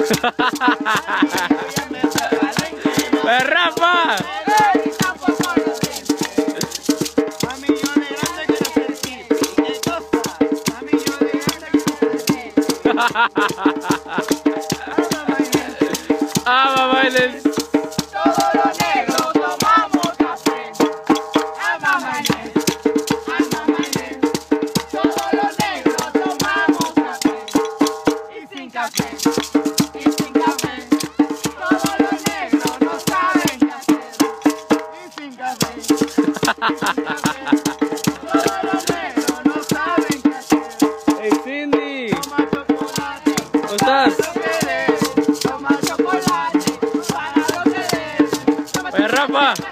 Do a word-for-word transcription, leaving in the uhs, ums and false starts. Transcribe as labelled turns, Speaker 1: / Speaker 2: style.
Speaker 1: ¡Pues Rafa! ¡Ah, mamá!
Speaker 2: Todo lo negro tomamos café. Ah, mamá Inés. Ah, mamá Inés. Todo lo negro tomamos café. Y sin café. Y sin café. Todo lo negro no saben qué hacer. Y sin café. Y sin café. Todo lo negro no saben qué hacer.
Speaker 1: ¡Hey, Cindy!
Speaker 2: Toma chocolate.
Speaker 1: ¿Cómo estás?
Speaker 2: Toma chocolate. Para lo que des.
Speaker 1: ¡Pues Rafa!